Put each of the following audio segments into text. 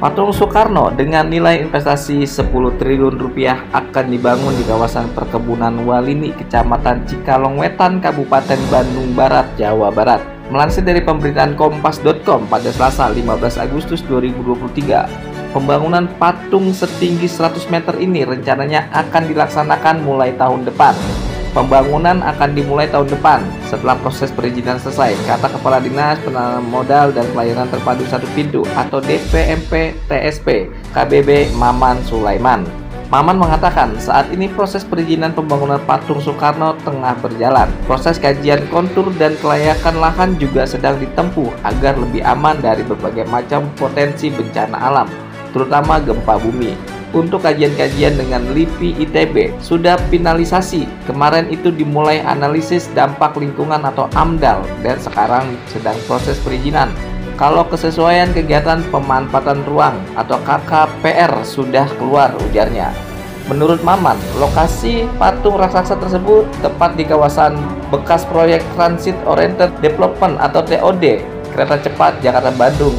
Patung Soekarno dengan nilai investasi 10 triliun rupiah akan dibangun di kawasan perkebunan Walini, Kecamatan Cikalongwetan, Kabupaten Bandung Barat, Jawa Barat. Melansir dari pemberitaan kompas.com pada Selasa 15 Agustus 2023, pembangunan patung setinggi 100 meter ini rencananya akan dilaksanakan mulai tahun depan. Pembangunan akan dimulai tahun depan setelah proses perizinan selesai, kata Kepala Dinas Penanaman Modal dan Pelayanan Terpadu Satu Pintu atau DPMP TSP KBB Maman Sulaiman. Maman mengatakan saat ini proses perizinan pembangunan patung Soekarno tengah berjalan. Proses kajian kontur dan kelayakan lahan juga sedang ditempuh agar lebih aman dari berbagai macam potensi bencana alam, terutama gempa bumi. Untuk kajian-kajian dengan LIPI ITB sudah finalisasi. Kemarin itu dimulai analisis dampak lingkungan atau AMDAL dan sekarang sedang proses perizinan. Kalau kesesuaian kegiatan pemanfaatan ruang atau KKPR sudah keluar, ujarnya. Menurut Maman, lokasi patung raksasa tersebut tepat di kawasan bekas proyek Transit Oriented Development atau TOD kereta cepat Jakarta-Bandung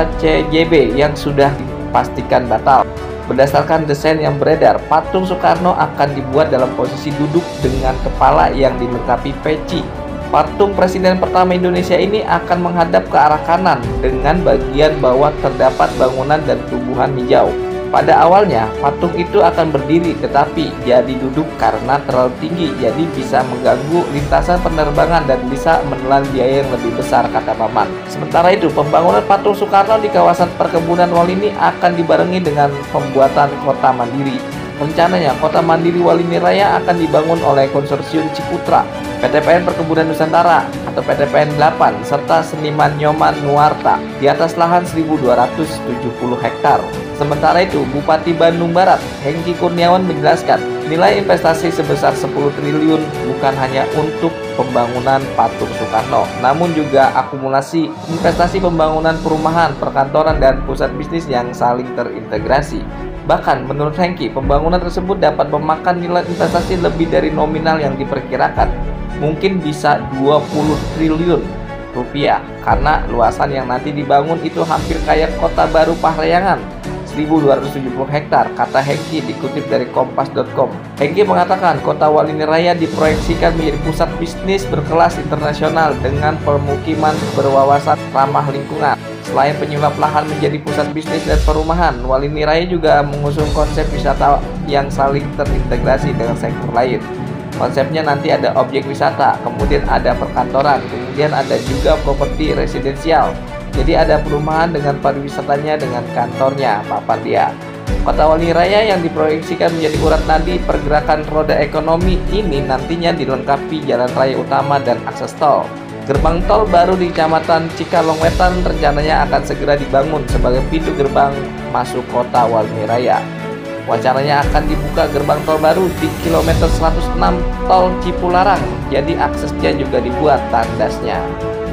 KCJB yang sudah dipastikan batal. Berdasarkan desain yang beredar, patung Soekarno akan dibuat dalam posisi duduk dengan kepala yang dilengkapi peci. Patung Presiden pertama Indonesia ini akan menghadap ke arah kanan dengan bagian bawah terdapat bangunan dan tumbuhan hijau. Pada awalnya, patung itu akan berdiri tetapi jadi duduk karena terlalu tinggi, jadi bisa mengganggu lintasan penerbangan dan bisa menelan biaya yang lebih besar, kata Maman. Sementara itu, pembangunan patung Soekarno di kawasan perkebunan Walini akan dibarengi dengan pembuatan kota mandiri. Rencananya, kota mandiri Walini Raya akan dibangun oleh konsorsium Ciputra, PTPN Perkebunan Nusantara atau PTPN 8, serta Seniman Nyoman Nuarta di atas lahan 1.270 hektar. Sementara itu, Bupati Bandung Barat, Hengki Kurniawan menjelaskan, nilai investasi sebesar 10 triliun bukan hanya untuk pembangunan patung Soekarno, namun juga akumulasi investasi pembangunan perumahan, perkantoran, dan pusat bisnis yang saling terintegrasi. Bahkan, menurut Hengki, pembangunan tersebut dapat memakan nilai investasi lebih dari nominal yang diperkirakan. Mungkin bisa 20 triliun rupiah, karena luasan yang nanti dibangun itu hampir kayak Kota Baru Parahyangan, 1.270 hektar, kata Hengki dikutip dari kompas.com. Hengki mengatakan kota Walini Raya diproyeksikan menjadi pusat bisnis berkelas internasional dengan permukiman berwawasan ramah lingkungan. Selain penyulap lahan menjadi pusat bisnis dan perumahan, Walini Raya juga mengusung konsep wisata yang saling terintegrasi dengan sektor lain. Konsepnya nanti ada objek wisata, kemudian ada perkantoran, kemudian ada juga properti residensial. Jadi ada perumahan dengan pariwisatanya dengan kantornya, papar dia. Kota Walini Raya yang diproyeksikan menjadi urat nadi pergerakan roda ekonomi ini nantinya dilengkapi jalan raya utama dan akses tol. Gerbang tol baru di Kecamatan Cikalongwetan rencananya akan segera dibangun sebagai pintu gerbang masuk kota Walini Raya. Wacananya akan dibuka gerbang tol baru di kilometer 106 tol Cipularang, jadi aksesnya juga dibuat tandasnya.